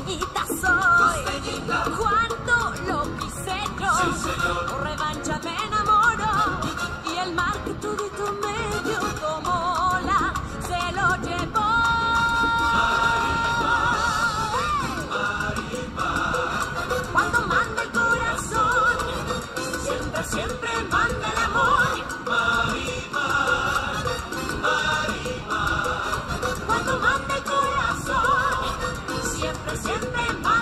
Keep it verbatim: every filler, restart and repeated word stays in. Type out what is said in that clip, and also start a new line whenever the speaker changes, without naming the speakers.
costeñita soy. Cuando lo quise yo, por revancha me enamoro. Y el mar que todito me dio como ola se lo llevó. Cuando manda el corazón, siempre, siempre manda el amor. Marimar, Marimar. Cuando manda el corazón, siempre, siempre manda.